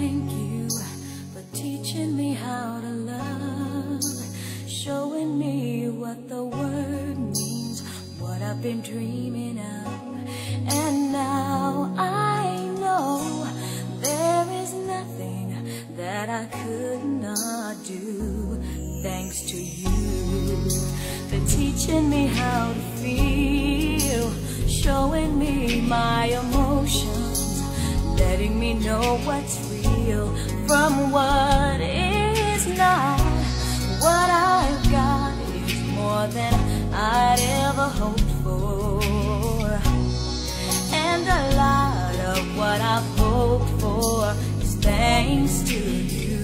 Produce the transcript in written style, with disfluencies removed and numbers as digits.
thank you for teaching me how to love, showing me what the word means, what I've been dreaming of. And now I know there is nothing that I could not do, thanks to you for teaching me how to feel, showing me my emotions, letting me know what's real from what is not. What I've got is more than I'd ever hoped for, and a lot of what I've hoped for is thanks to you.